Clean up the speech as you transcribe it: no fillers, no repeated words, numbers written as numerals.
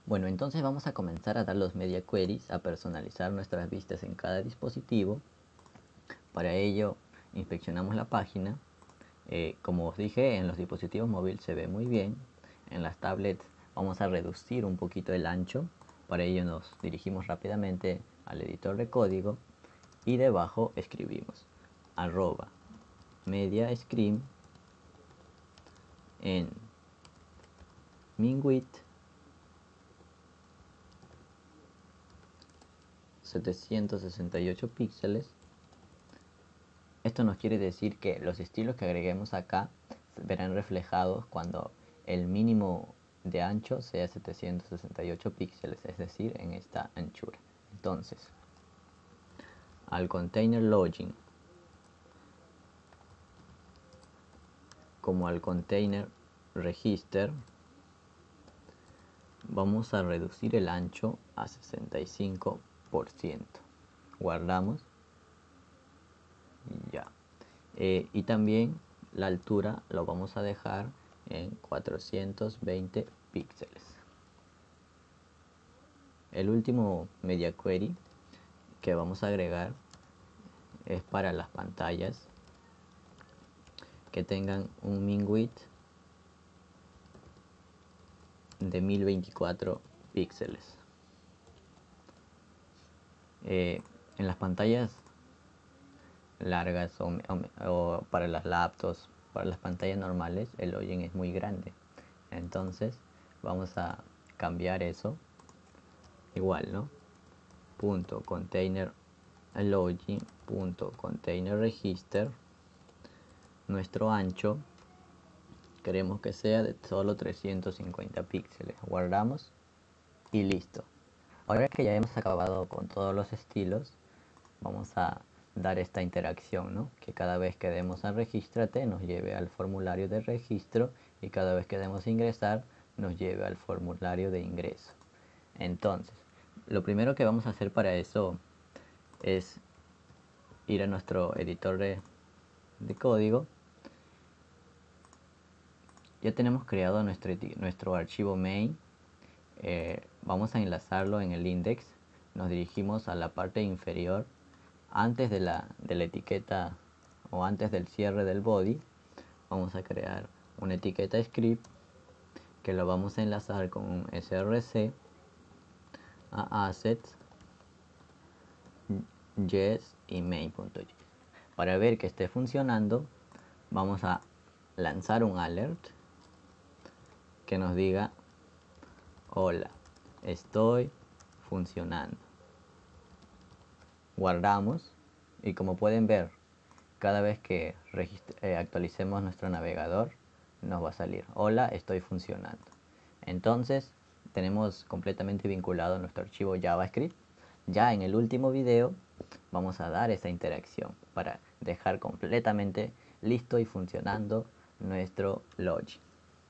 Bueno, entonces vamos a comenzar a dar los media queries, a personalizar nuestras vistas en cada dispositivo. Para ello, inspeccionamos la página. Como os dije, en los dispositivos móviles se ve muy bien. En las tablets vamos a reducir un poquito el ancho. Para ello nos dirigimos rápidamente al editor de código y debajo escribimos @mediascreen en min-width 768 píxeles. Esto nos quiere decir que los estilos que agreguemos acá verán reflejados cuando el mínimo de ancho sea 768 píxeles, es decir, en esta anchura. Entonces, al container login como al container register, vamos a reducir el ancho a 65%. Guardamos y ya. Y también la altura lo vamos a dejar en 420 píxeles. El último media query que vamos a agregar es para las pantallas que tengan un min-width de 1024 píxeles. En las pantallas largas o para las laptops, para las pantallas normales, el login es muy grande. Entonces vamos a cambiar eso. Igual, ¿no? Punto container login punto container register. Nuestro ancho queremos que sea de solo 350 píxeles. Guardamos y listo. Ahora que ya hemos acabado con todos los estilos, vamos a dar esta interacción, ¿no? Que cada vez que demos a regístrate nos lleve al formulario de registro y cada vez que demos ingresar nos lleve al formulario de ingreso. Entonces, lo primero que vamos a hacer para eso es ir a nuestro editor de código. Ya tenemos creado nuestro archivo main. Vamos a enlazarlo en el index. Nos dirigimos a la parte inferior antes de la etiqueta o antes del cierre del body. Vamos a crear una etiqueta script que lo vamos a enlazar con un src a assets yes y main.js. Para ver que esté funcionando, vamos a lanzar un alert que nos diga: hola, estoy funcionando. Guardamos y como pueden ver, cada vez que actualicemos nuestro navegador nos va a salir: hola, estoy funcionando. Entonces tenemos completamente vinculado nuestro archivo JavaScript. Ya en el último video vamos a dar esa interacción para dejar completamente listo y funcionando nuestro login.